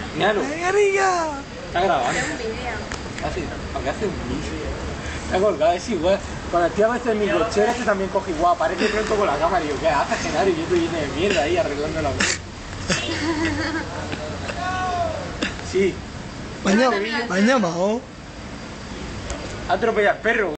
Míralo. ¡Venga! Está grabando. Es un video. ¿Para qué hace un vídeo? Está colgado, es igual. Cuando estoy a veces en mi cochera, este también coge igual. Aparece pronto con la cámara y digo, ¿qué haces, Genario? Y yo estoy lleno de mierda ahí arreglando la mierda. Sí. Me han llamado. Atropellar perro.